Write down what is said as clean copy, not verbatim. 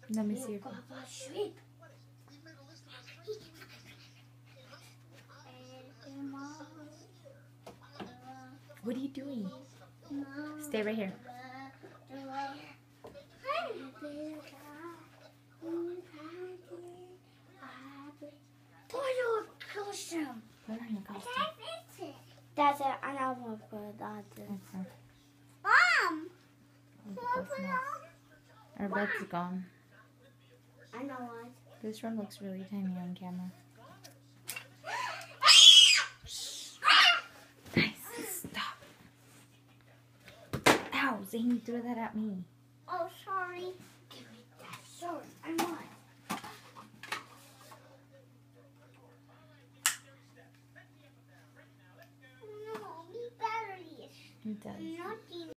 Let me see. What are you doing? Stay right here. Put your costume. Put on your costume. That's it. I know I'm gonna put that. Okay. Mom! Our bed's gone. I know what. This room looks really tiny on camera. Nice. Stop. Ow, Zane, you threw that at me. Oh, sorry. Give me that sword. I want. No, me batteries. It does. Nothing.